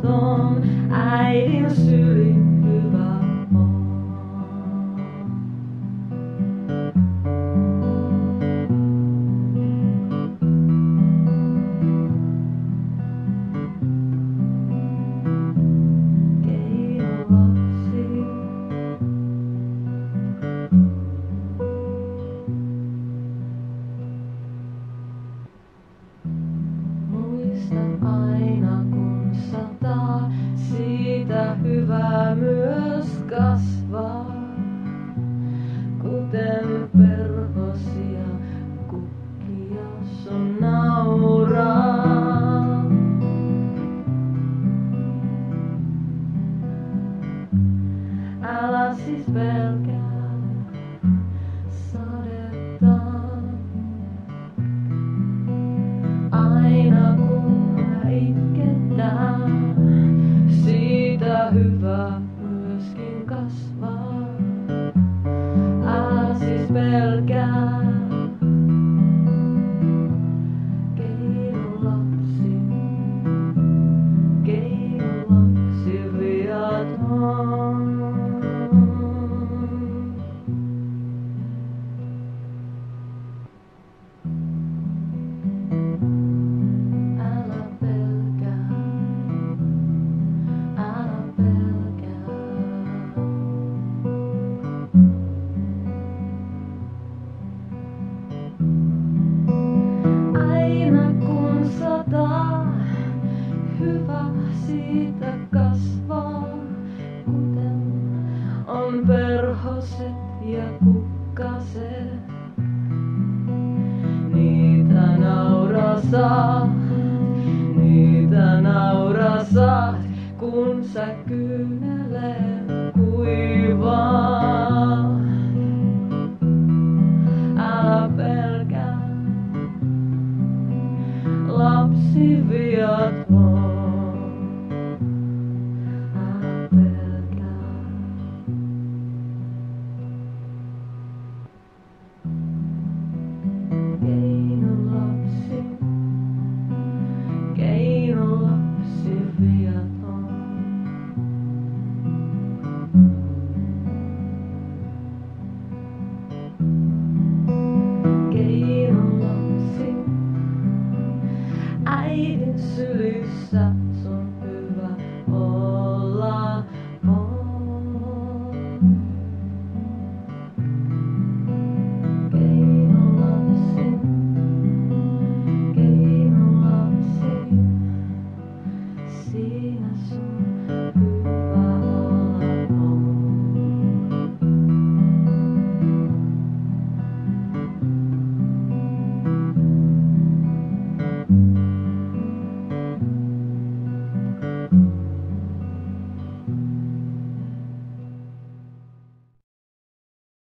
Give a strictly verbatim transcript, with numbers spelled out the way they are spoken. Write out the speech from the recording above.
viaton, äidin syli hyvä on. Keinolapsi. Muista aina kun sataa, siitä hyvä myös kasvaa. Kuten perhosia kukkia sun nauraa. Älä siis pelkää sadetta. Aina kun itketään, siitä hyvä myöskin kasvaa. Älä siis pelkää. Keinolapsi, keinolapsi viaton. Älä pelkää, älä pelkää. Aina kun sataa, hyvä siitä kasvaa. Kuten on perhoset ja kukkaset, niitä nauraa saat, niitä nauraa saat, kun sä kyynelet kuivaa. Älä pelkää, lapsi viaton. Älä pelkää. Keinolapsi, keinolapsi viaton. Keinolapsi, äidin sylissä